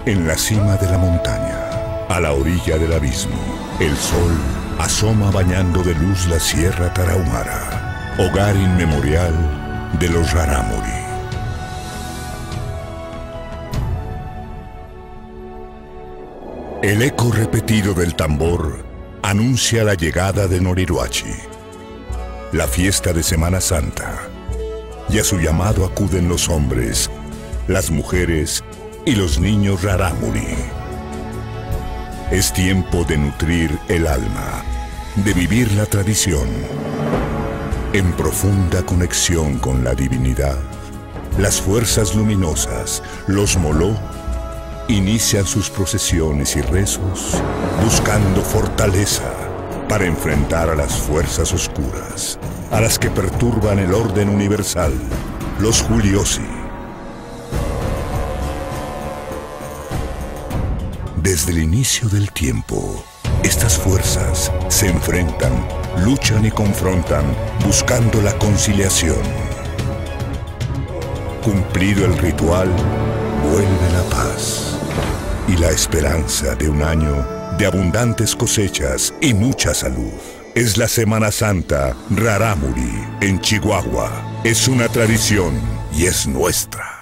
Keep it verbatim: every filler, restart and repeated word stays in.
En la cima de la montaña, a la orilla del abismo, el sol asoma bañando de luz la Sierra Tarahumara, hogar inmemorial de los Rarámuri. El eco repetido del tambor anuncia la llegada de Noriruachi, la fiesta de Semana Santa, y a su llamado acuden los hombres, las mujeres y los niños Rarámuri. Es tiempo de nutrir el alma, de vivir la tradición. En profunda conexión con la divinidad, las fuerzas luminosas, los Moló, inician sus procesiones y rezos buscando fortaleza para enfrentar a las fuerzas oscuras, a las que perturban el orden universal, los Huliosi. Desde el inicio del tiempo, estas fuerzas se enfrentan, luchan y confrontan buscando la conciliación. Cumplido el ritual, vuelve la paz y la esperanza de un año de abundantes cosechas y mucha salud. Es la Semana Santa Rarámuri en Chihuahua. Es una tradición y es nuestra.